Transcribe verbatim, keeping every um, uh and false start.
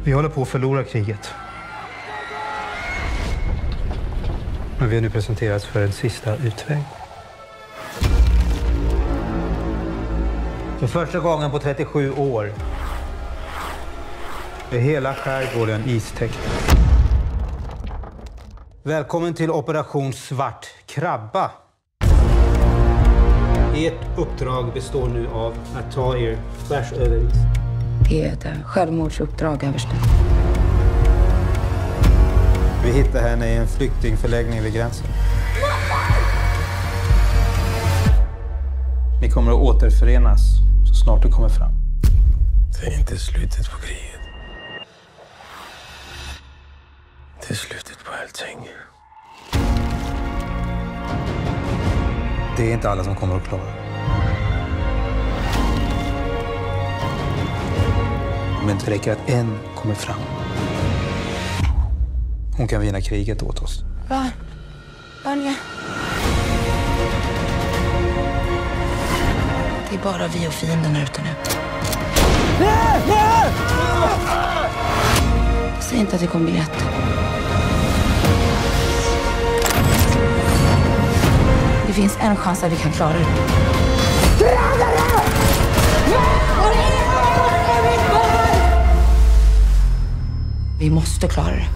Vi håller på att förlora kriget. Men vi har nu presenterats för en sista utväg. För första gången på trettiosju år är hela skärgården istäckt. Välkommen till Operation Svart Krabba. Ert uppdrag består nu av att ta er tvärs över is. Det är ett självmordsuppdrag, överste. Vi hittar henne i en flyktingförläggning vid gränsen. Ni kommer att återförenas så snart du kommer fram. Det är inte slutet på kriget. Det är slutet på allting. Det är inte alla som kommer att klara. Men det räcker att en kommer fram. Hon kan vinna kriget åt oss. Var? Var är ni? Det är bara vi och fienden här ute nu. Säg inte att det kommer bli lätt. Det finns en chans att vi kan klara det. Vi måste klara det.